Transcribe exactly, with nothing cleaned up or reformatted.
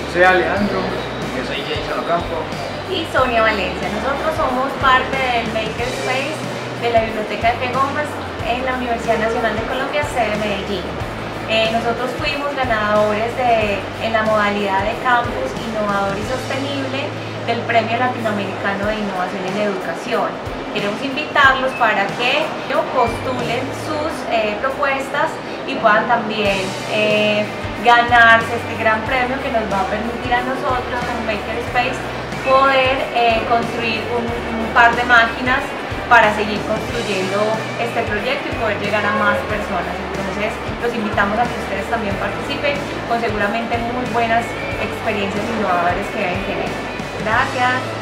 soy Alejandro. Yo soy Jason Ocampo. Y Sonia Valencia. Nosotros somos parte del Makerspace de la Biblioteca de Gómez en la Universidad Nacional de Colombia, sede de Medellín. Eh, nosotros fuimos ganadores de, en la modalidad de Campus Innovador y Sostenible del Premio Latinoamericano de Innovación en Educación. Queremos invitarlos para que postulen sus eh, propuestas y puedan también eh, ganarse este gran premio que nos va a permitir a nosotros como Makerspace poder eh, construir un, un par de máquinas para seguir construyendo este proyecto y poder llegar a más personas. Entonces los invitamos a que ustedes también participen con seguramente muy buenas experiencias innovadoras que deben tener. Gracias.